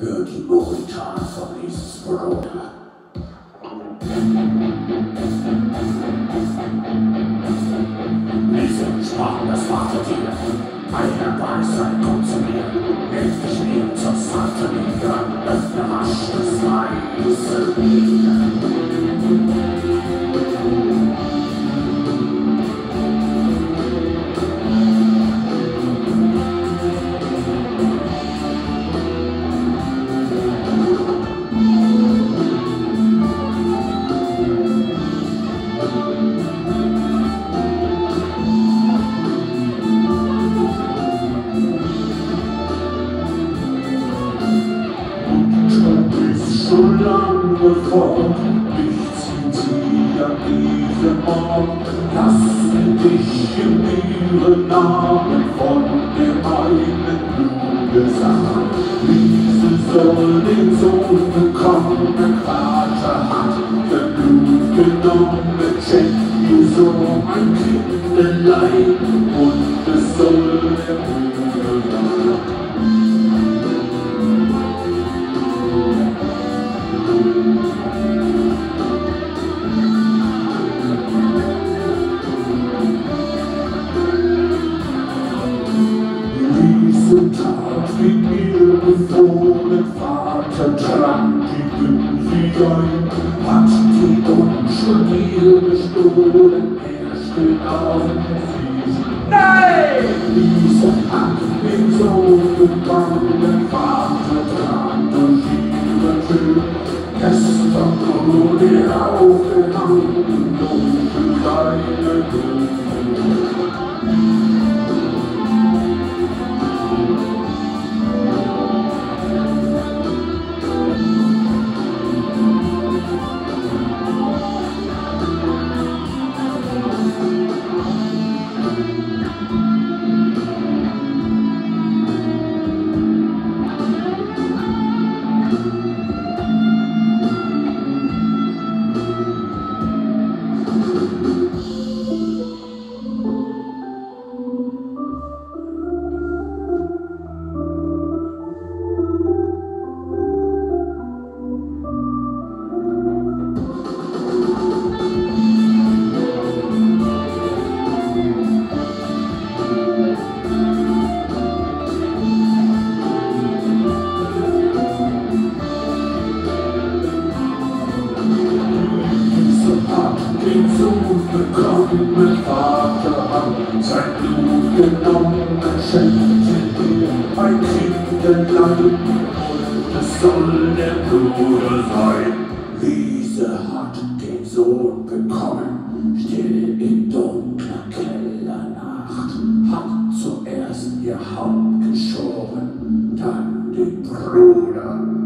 Hör die Moritan von Lieses Bruder. Liese sprach das Vatertier, eine Weisheit kommt zu mir, hilf dich mir zur Vaterliebe, öffne rasch das weiße Bier. Schon lange fort, dich zieht sie an diesem Ort. Lasse dich in ihren Namen von dem einen Blume sagen. Liese soll den Sohn bekommen, Vater hat der Blut genommen. Schenkt ihr so ein Kindelein und es soll der Bruder sein. Tat wie mir befohlen, Vater trank die Bünsi ein, hat die Unschuld mir gestohlen, er steht auf sie. Nein! Liese hat den Sohn gefangen, Vater trank durch ihre Tür. Gestern wurde er aufgehangen, dunkel seine Blut. Den Sohn bekommen, mein Vater hat sein Blut genommen, schenkte dir ein Kindelein und es soll der Bruder sein. Liese hat den Sohn bekommen, still in dunkler Kellernacht, hat zuerst ihr Haupt geschoren, dann den Bruder.